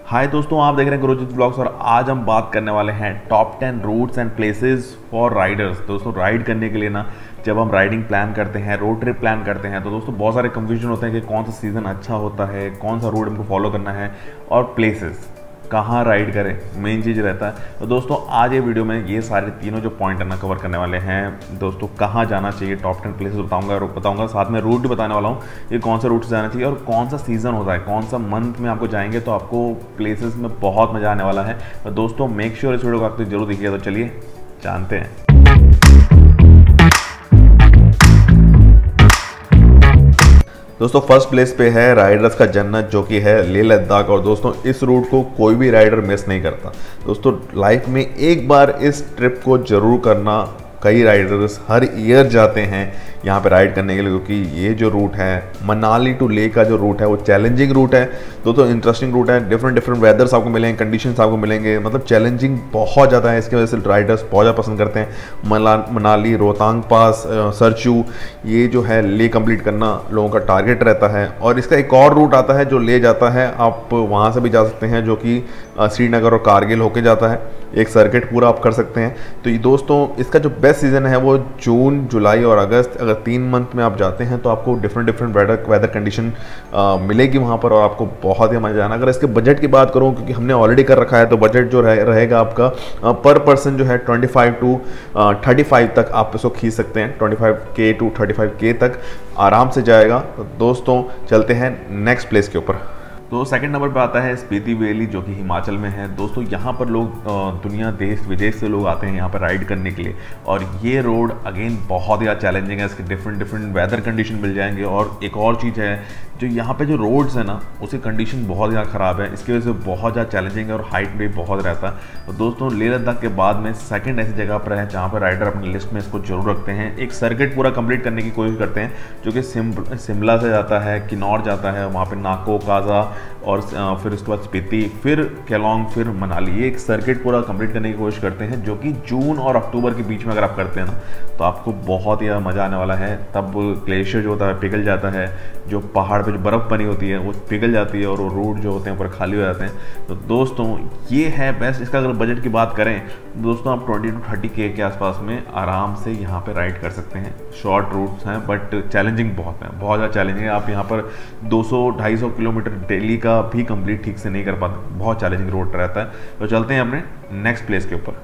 हाय दोस्तों, आप देख रहे हैं गुरुजीत ब्लॉग्स और आज हम बात करने वाले हैं top 10 routes and places for riders. दोस्तों राइड करने के लिए ना, जब हम राइडिंग प्लान करते हैं, रोड ट्रिप प्लान करते हैं, तो दोस्तों बहुत सारे कंफ्यूजन होते हैं कि कौन सा सीज़न अच्छा होता है, कौन सा रूट हमको फॉलो करना है और प्लेसेस कहाँ राइड करें, मेन चीज़ रहता है। तो दोस्तों आज ये वीडियो में ये सारे तीनों जो पॉइंट है ना कवर करने वाले हैं। दोस्तों कहाँ जाना चाहिए, टॉप 10 प्लेसेस बताऊंगा, साथ में रूट भी बताने वाला हूँ, ये कौन सा रूट से जाना चाहिए और कौन सा सीज़न होता है, कौन सा मंथ में आपको जाएंगे तो आपको प्लेसेस में बहुत मज़ा आने वाला है। तो दोस्तों मेक श्योर इस वीडियो को आप जरूर देखिएगा। तो चलिए जानते हैं। दोस्तों फर्स्ट प्लेस पे है राइडर्स का जन्नत, जो कि है लेह लद्दाख। और दोस्तों इस रूट को कोई भी राइडर मिस नहीं करता। दोस्तों लाइफ में एक बार इस ट्रिप को जरूर करना। कई राइडर्स हर ईयर जाते हैं यहाँ पे राइड करने के लिए, क्योंकि ये जो रूट है मनाली टू लेह का जो रूट है वो चैलेंजिंग रूट है। दोस्तों इंटरेस्टिंग रूट है, डिफरेंट वेदर्स आपको मिलेंगे, कंडीशंस आपको मिलेंगे, मतलब चैलेंजिंग बहुत ज़्यादा है। इसकी वजह से राइडर्स बहुत ज़्यादा पसंद करते हैं। मनाली, रोहतांग पास, सरचू, ये जो है लेह कंप्लीट करना लोगों का टारगेट रहता है। और इसका एक और रूट आता है जो ले जाता है, आप वहाँ से भी जा सकते हैं, जो कि श्रीनगर और कारगिल होके जाता है। एक सर्किट पूरा आप कर सकते हैं। तो ये दोस्तों इसका जो बेस्ट सीज़न है वो जून, जुलाई और अगस्त। अगर 3 मंथ में आप जाते हैं तो आपको डिफरेंट वेदर कंडीशन मिलेगी वहाँ पर और आपको बहुत ही मजा आना। अगर इसके बजट की बात करूँ, क्योंकि हमने ऑलरेडी कर रखा है, तो बजट जो रहेगा आपका पर पर्सन जो है 25 to 35 तक आप इसको खींच सकते हैं। 25K to 35K तक आराम से जाएगा। तो दोस्तों चलते हैं नेक्स्ट प्लेस के ऊपर। तो सेकंड नंबर पे आता है स्पीति वैली, जो कि हिमाचल में है। दोस्तों यहाँ पर लोग दुनिया देश विदेश से लोग आते हैं यहाँ पर राइड करने के लिए। और ये रोड अगेन बहुत ज़्यादा चैलेंजिंग है, इसके डिफरेंट वेदर कंडीशन मिल जाएंगे। और एक और चीज़ है, जो यहाँ पे जो रोड्स है ना उसकी कंडीशन बहुत ज़्यादा ख़राब है, इसकी वजह से बहुत ज़्यादा चैलेंजिंग है और हाइट भी बहुत रहता है। तो दोस्तों लेह लद्दाख के बाद में सेकंड ऐसी जगह पर है जहाँ पर राइडर अपनी लिस्ट में इसको जरूर रखते हैं। एक सर्किट पूरा कंप्लीट करने की कोशिश करते हैं, जो कि शिमला से जाता है, किन्नौर जाता है, वहाँ पर नाको, काजा और फिर उसके बाद स्पीति, फिर केलोंग, फिर मनाली। ये एक सर्किट पूरा कंप्लीट करने की कोशिश करते हैं, जो कि जून और अक्टूबर के बीच में अगर आप करते हैं ना तो आपको बहुत ही ज़्यादा मज़ा आने वाला है। तब ग्लेशियर जो होता है पिघल जाता है, जो पहाड़ पे जो बर्फ़ बनी होती है वो पिघल जाती है और वो रोड जो होते हैं ऊपर खाली हो जाते हैं। तो दोस्तों ये है बेस्ट। इसका अगर बजट की बात करें दोस्तों, आप 20 to 30K के आसपास में आराम से यहाँ पे राइड कर सकते हैं। शॉर्ट रूट्स हैं बट चैलेंजिंग बहुत है, बहुत ज़्यादा चैलेंजिंग है। आप यहाँ पर 200-250 किलोमीटर डेली का भी कंप्लीट ठीक से नहीं कर पाते, बहुत चैलेंजिंग रोड रहता है। तो चलते हैं अपने नेक्स्ट प्लेस के ऊपर।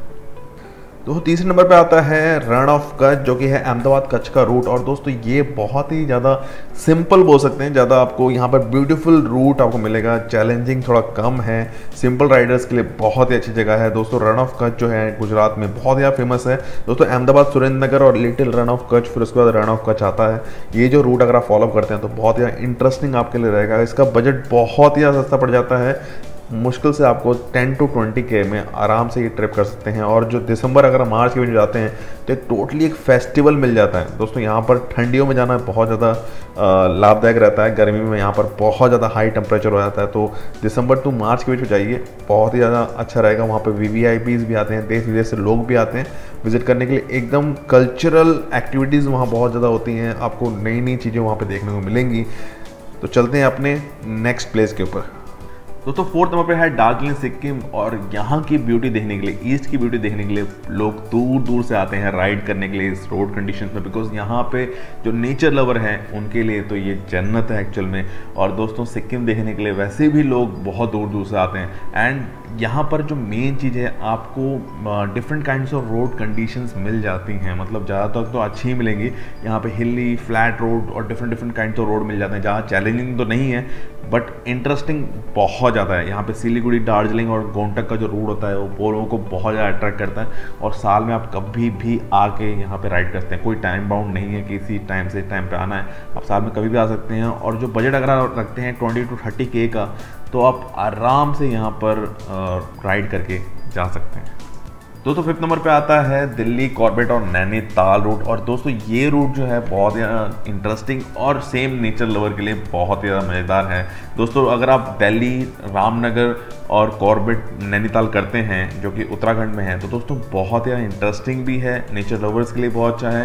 तो तीसरे नंबर पे आता है रण ऑफ कच्छ, जो कि है अहमदाबाद कच्छ का रूट। और दोस्तों ये बहुत ही ज़्यादा सिंपल बोल सकते हैं, ज़्यादा आपको यहाँ पर ब्यूटीफुल रूट आपको मिलेगा, चैलेंजिंग थोड़ा कम है, सिंपल राइडर्स के लिए बहुत ही अच्छी जगह है। दोस्तों रण ऑफ कच्छ जो है गुजरात में बहुत ज़्यादा फेमस है। दोस्तों अहमदाबाद, सुरेंद्रनगर और लिटिल रण ऑफ कच्छ, फिर उसके बाद रण ऑफ कच्छ आता है। ये जो रूट अगर आप फॉलो करते हैं तो बहुत ज़्यादा इंटरेस्टिंग आपके लिए रहेगा। इसका बजट बहुत ही ज़्यादा सस्ता पड़ जाता है, मुश्किल से आपको 10 to 20K में आराम से ये ट्रिप कर सकते हैं। और जो दिसंबर अगर मार्च के बीच जाते हैं तो एक टोटली एक फेस्टिवल मिल जाता है। दोस्तों यहाँ पर ठंडियों में जाना बहुत ज़्यादा लाभदायक रहता है, गर्मी में यहाँ पर बहुत ज़्यादा हाई टेम्परेचर हो जाता है। तो दिसंबर टू मार्च के बीच में जाइए, बहुत ही ज़्यादा अच्छा रहेगा। वहाँ पर VVIPs भी आते हैं, देश विदेश से लोग भी आते हैं विजिट करने के लिए। एकदम कल्चरल एक्टिविटीज़ वहाँ बहुत ज़्यादा होती हैं, आपको नई नई चीज़ें वहाँ पर देखने को मिलेंगी। तो चलते हैं अपने नेक्स्ट प्लेस के ऊपर। दोस्तों फोर्थ नंबर पे है दार्जिलिंग सिक्किम। और यहाँ की ब्यूटी देखने के लिए, ईस्ट की ब्यूटी देखने के लिए लोग दूर दूर से आते हैं राइड करने के लिए इस रोड कंडीशंस में, बिकॉज यहाँ पे जो नेचर लवर हैं उनके लिए तो ये जन्नत है एक्चुअल में। और दोस्तों सिक्किम देखने के लिए वैसे भी लोग बहुत दूर दूर से आते हैं। एंड यहाँ पर जो मेन चीज़ है, आपको different kinds of road conditions मिल जाती हैं, मतलब ज़्यादातर तो अच्छी ही मिलेंगी। यहाँ पे हिली, फ्लैट रोड और डिफरेंट काइंड्स ऑफ रोड मिल जाते हैं, जहाँ चैलेंजिंग तो नहीं है बट इंटरेस्टिंग बहुत ज़्यादा है। यहाँ पे सिलीगुड़ी, दार्जिलिंग और गोंटक का जो रूट होता है वो लोगों को बहुत ज़्यादा अट्रैक्ट करता है। और साल में आप कभी भी आके यहाँ पे राइड कर सकते हैं, कोई टाइम बाउंड नहीं है कि इसी टाइम से टाइम पे आना है, आप साल में कभी भी आ सकते हैं। और जो बजट अगर आप रखते हैं 20 to 30K का, तो आप आराम से यहाँ पर राइड करके जा सकते हैं। दोस्तों फिफ्थ नंबर पे आता है दिल्ली, कॉर्बेट और नैनीताल रूट। और दोस्तों ये रूट जो है बहुत ज़्यादा इंटरेस्टिंग और सेम नेचर लवर के लिए बहुत ही ज़्यादा मज़ेदार है। दोस्तों अगर आप दिल्ली, रामनगर और कॉर्बेट, नैनीताल करते हैं, जो कि उत्तराखंड में है, तो दोस्तों बहुत ज़्यादा इंटरेस्टिंग भी है, नेचर लवर्स के लिए बहुत अच्छा है।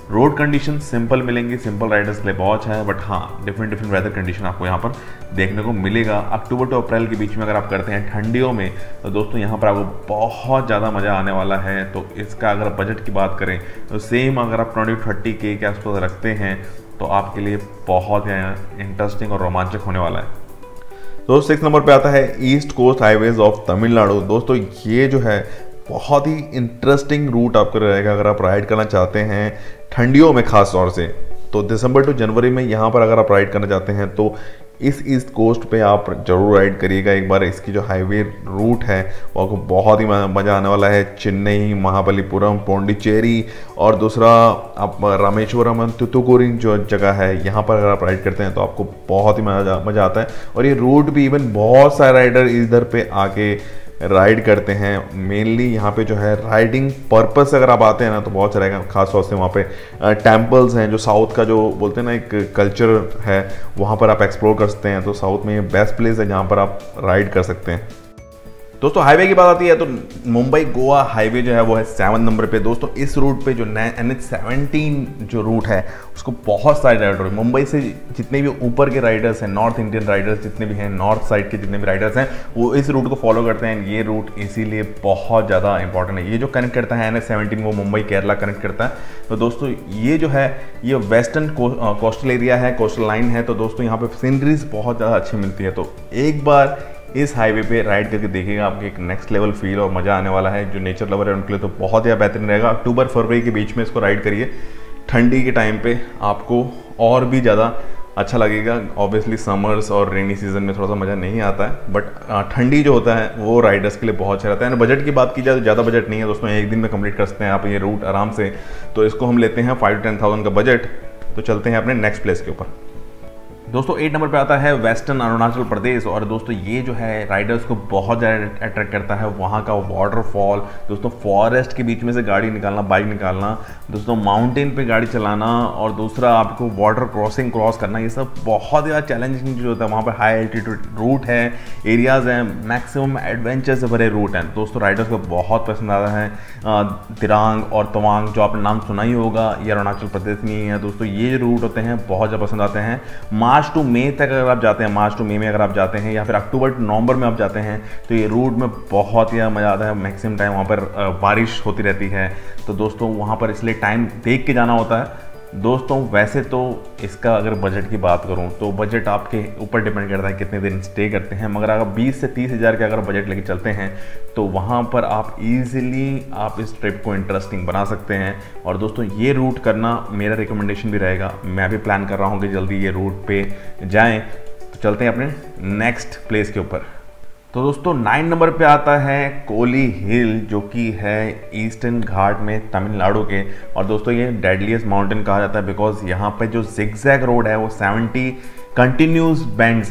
रोड कंडीशन सिंपल मिलेंगी, सिंपल राइडर्स के लिए बहुत अच्छा है, बट हाँ डिफरेंट वेदर कंडीशन आपको यहाँ पर देखने को मिलेगा। अक्टूबर टू अप्रैल के बीच में अगर आप करते हैं ठंडियों में तो दोस्तों यहाँ पर आपको बहुत ज़्यादा मज़ा आने वाला है। तो इसका अगर बजट की बात करें तो सेम अगर आप 20-30K के आसपास रखते हैं तो आपके लिए बहुत ही इंटरेस्टिंग और रोमांचक होने वाला है। तो 6 नंबर पे आता है east coast highways of Tamil Nadu. दोस्तों ये जो है बहुत ही इंटरेस्टिंग रूट आपका रहेगा अगर आप राइड करना चाहते हैं ठंडियों में खास तौर से। तो दिसंबर टू जनवरी में यहाँ पर अगर आप राइड करना चाहते हैं तो इस ईस्ट कोस्ट पे आप जरूर राइड करिएगा एक बार। इसकी जो हाईवे रूट है वो आपको बहुत ही मज़ा आने वाला है। चेन्नई, महाबलीपुरम, पौंडीचेरी और दूसरा आप रामेश्वरम, तुतुकुड़ी जो जगह है यहाँ पर अगर आप राइड करते हैं तो आपको बहुत ही मज़ा आता है। और ये रूट भी इवन बहुत सारे राइडर इधर पे आके राइड करते हैं। मेनली यहाँ पे जो है राइडिंग पर्पस से अगर आप आते हैं ना तो बहुत अच्छा रहेगा। खास तौर से वहाँ पे टेम्पल्स हैं, जो साउथ का जो बोलते हैं ना एक कल्चर है, वहाँ पर आप एक्सप्लोर कर सकते हैं। तो साउथ में ये बेस्ट प्लेस है जहाँ पर आप राइड कर सकते हैं। दोस्तों हाईवे की बात आती है तो मुंबई गोवा हाईवे जो है वो है 7 नंबर पे। दोस्तों इस रूट पे जो NH17 जो रूट है उसको बहुत सारे राइडर, मुंबई से जितने भी ऊपर के राइडर्स हैं, नॉर्थ इंडियन राइडर्स जितने भी हैं, नॉर्थ साइड के जितने भी राइडर्स हैं वो इस रूट को फॉलो करते हैं। ये रूट इसीलिए बहुत ज़्यादा इंपॉर्टेंट है। ये जो कनेक्ट करता है NH17 वो मुंबई केरला कनेक्ट करता है। तो दोस्तों ये जो है ये वेस्टर्न कोस्टल एरिया है, कोस्टल लाइन है। तो दोस्तों यहाँ पे सीनरीज बहुत ज़्यादा अच्छी मिलती है। तो एक बार इस हाईवे पे राइड करके देखिएगा, आपको एक नेक्स्ट लेवल फील और मज़ा आने वाला है। जो नेचर लवर है उनके लिए तो बहुत ज़्यादा बेहतरीन रहेगा। अक्टूबर फरवरी के बीच में इसको राइड करिए। ठंडी के टाइम पे आपको और भी ज़्यादा अच्छा लगेगा। ऑब्वियसली समर्स और रेनी सीजन में थोड़ा सा मज़ा नहीं आता है, बट ठंडी जो होता है वो राइडर्स के लिए बहुत अच्छा रहता है। बजट की बात की जाए तो ज़्यादा बजट नहीं है दोस्तों, एक दिन में कंप्लीट कर सकते हैं आप ये रूट आराम से। तो इसको हम लेते हैं 5 to 10,000 का बजट। तो चलते हैं अपने नेक्स्ट प्लेस के ऊपर। दोस्तों 8 नंबर पे आता है वेस्टर्न अरुणाचल प्रदेश। और दोस्तों ये जो है राइडर्स को बहुत ज़्यादा अट्रैक्ट करता है। वहाँ का वाटरफॉल, दोस्तों फॉरेस्ट के बीच में से गाड़ी निकालना, बाइक निकालना, दोस्तों माउंटेन पे गाड़ी चलाना और दूसरा आपको वाटर क्रॉसिंग क्रॉस करना, ये सब बहुत ज़्यादा चैलेंजिंग चीज़ होता है। वहाँ पर हाई एल्टीट्यूड रूट है, एरियाज़ हैं, मैक्सिमम एडवेंचर से भरे रूट हैं। दोस्तों राइडर्स को बहुत पसंद आता है। दिरांग और तवांग जो आपने नाम सुना ही होगा, ये अरुणाचल प्रदेश में ही है। दोस्तों ये रूट होते हैं बहुत ज़्यादा पसंद आते हैं। मार्च टू मई तक अगर आप जाते हैं, मार्च टू मई में अगर आप जाते हैं या फिर अक्टूबर टू नवंबर में आप जाते हैं तो ये रूट में बहुत ही मज़ा आता है। मैक्सिमम टाइम वहाँ पर बारिश होती रहती है। तो दोस्तों वहाँ पर इसलिए टाइम देख के जाना होता है। दोस्तों वैसे तो इसका अगर बजट की बात करूं तो बजट आपके ऊपर डिपेंड करता है कितने दिन स्टे करते हैं, मगर अगर 20 से 30 हज़ार के अगर बजट लेके चलते हैं तो वहां पर आप इजीली आप इस ट्रिप को इंटरेस्टिंग बना सकते हैं। और दोस्तों ये रूट करना मेरा रिकमेंडेशन भी रहेगा। मैं भी प्लान कर रहा हूँ कि जल्दी ये रूट पे जाएँ। तो चलते हैं अपने नेक्स्ट प्लेस के ऊपर। तो दोस्तों 9 नंबर पे आता है कोली हिल, जो कि है ईस्टर्न घाट में तमिलनाडु के। और दोस्तों ये डेडलीस्ट माउंटेन कहा जाता है बिकॉज यहाँ पे जो जिगजैग रोड है वो 70 कंटिन्यूस बैंड्स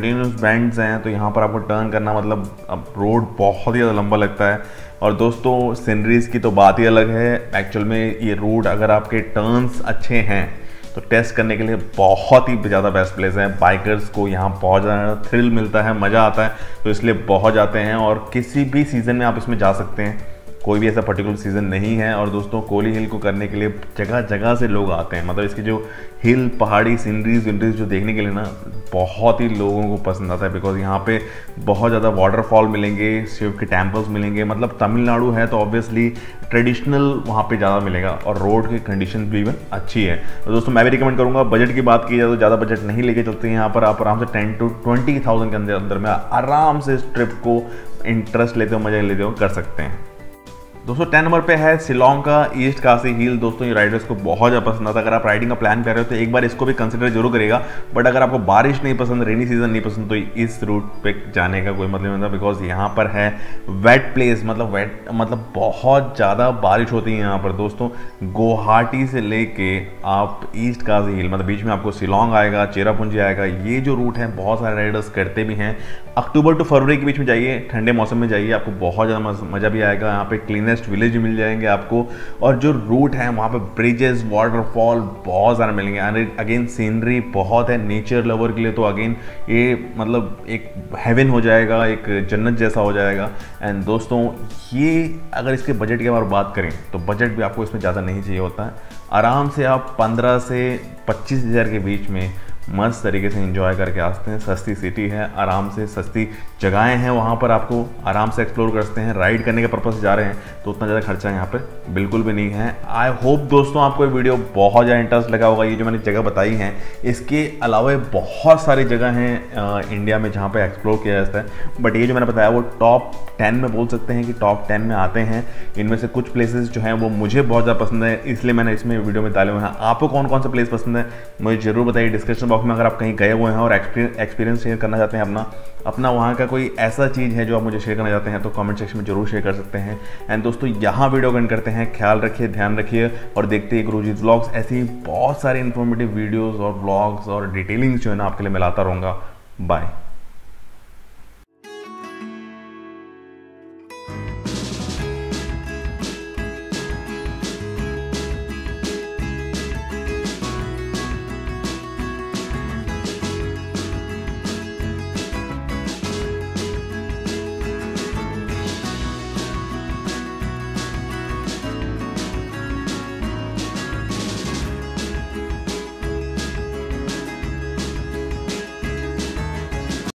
हैं। तो यहाँ पर आपको टर्न करना मतलब अब रोड बहुत ही ज़्यादा लंबा लगता है। और दोस्तों सीनरीज की तो बात ही अलग है। एक्चुअल में ये रोड अगर आपके टर्न्स अच्छे हैं तो टेस्ट करने के लिए बहुत ही ज़्यादा बेस्ट प्लेस है। बाइकर्स को यहाँ बहुत ज़्यादा थ्रिल मिलता है, मज़ा आता है, तो इसलिए बहुत जाते हैं। और किसी भी सीज़न में आप इसमें जा सकते हैं, कोई भी ऐसा पर्टिकुलर सीज़न नहीं है। और दोस्तों कोली हिल को करने के लिए जगह जगह से लोग आते हैं। मतलब इसकी जो हिल पहाड़ी सीनरीज विनरीज जो देखने के लिए ना बहुत ही लोगों को पसंद आता है बिकॉज यहाँ पे बहुत ज़्यादा वाटरफॉल मिलेंगे, शिव के टेम्पल्स मिलेंगे। मतलब तमिलनाडु है तो ऑब्वियसली ट्रेडिशनल वहाँ पे ज़्यादा मिलेगा और रोड की कंडीशन भी इवन अच्छी है। तो दोस्तों मैं भी रिकमेंड करूँगा, बजट की बात की जाए तो ज़्यादा बजट नहीं लेके चलते हैं। यहाँ पर आप आराम से 10 to 20,000 के अंदर में आराम से इस ट्रिप को इंटरेस्ट लेते हो, मजा लेते हो कर सकते हैं। दोस्तों 10 नंबर पे है शिलोंग का ईस्ट काशी हिल। दोस्तों ये राइडर्स को बहुत ज़्यादा पसंद आता है। अगर आप राइडिंग का प्लान कर रहे हो तो एक बार इसको भी कंसिडर जरूर करेगा। बट अगर आपको बारिश नहीं पसंद, रेनी सीजन नहीं पसंद, तो इस रूट पे जाने का कोई मतलब नहीं होता बिकॉज यहाँ पर है वेट प्लेस। मतलब बहुत ज़्यादा बारिश होती है यहाँ पर। दोस्तों गुवाहाटी से लेके आप ईस्ट काशी हिल मतलब बीच में आपको शिलोंग आएगा, चेरापूंजी आएगा। ये जो रूट है बहुत सारे राइडर्स करते भी हैं। अक्टूबर टू फरवरी के बीच में जाइए, ठंडे मौसम में जाइए, आपको बहुत ज़्यादा मज़ा भी आएगा। यहाँ पे क्लीनेस्ट विलेज मिल जाएंगे आपको। और जो रूट है वहाँ पे ब्रिजेस, वाटरफॉल बहुत सारे मिलेंगे। अगेन सीनरी बहुत है, नेचर लवर के लिए तो अगेन ये मतलब एक हेवन हो जाएगा, एक जन्नत जैसा हो जाएगा। एंड दोस्तों ये अगर इसके बजट की बार बात करें तो बजट भी आपको इसमें ज़्यादा नहीं चाहिए होता है। आराम से आप 15 से 25 हज़ार के बीच में मस्त तरीके से एंजॉय करके आ सकते हैं। सस्ती सिटी है, आराम से सस्ती जगहें हैं, वहाँ पर आपको आराम से एक्सप्लोर कर सकते हैं। राइड करने के पर्पज़ से जा रहे हैं तो उतना ज़्यादा खर्चा यहाँ पे बिल्कुल भी नहीं है। आई होप दोस्तों आपको ये वीडियो बहुत ज़्यादा इंटरेस्ट लगा होगा। ये जो मैंने जगह बताई हैं, इसके अलावा बहुत सारी जगह हैं इंडिया में जहाँ पर एक्सप्लोर किया जाता है, बट ये जो मैंने बताया वो टॉप 10 में बोल सकते हैं कि टॉप 10 में आते हैं। इनमें से कुछ प्लेसेस जो हैं वो मुझे बहुत ज़्यादा पसंद है, इसलिए मैंने इसमें वीडियो में डाले हुए हैं। आपको कौन कौन से प्लेस पसंद है मुझे ज़रूर बताइए डिस्क्रिप्शन बॉक्स में। अगर आप कहीं गए हुए हैं और एक्सपीरियंस शेयर करना चाहते हैं अपना वहाँ का कोई ऐसा चीज़ है जो आप मुझे शेयर करना चाहते हैं तो कमेंट सेक्शन में जरूर शेयर कर सकते हैं। एंड दोस्तों यहाँ वीडियो एंड करते हैं। ख्याल रखिए, ध्यान रखिए और देखते हैं गुरुजीत व्लॉग्स। ऐसी बहुत सारी इन्फॉर्मेटिव वीडियोज़ और व्लॉग्स और डिटेलिंग्स जो है ना आपके लिए मैं लाता रहूँगा। बाय।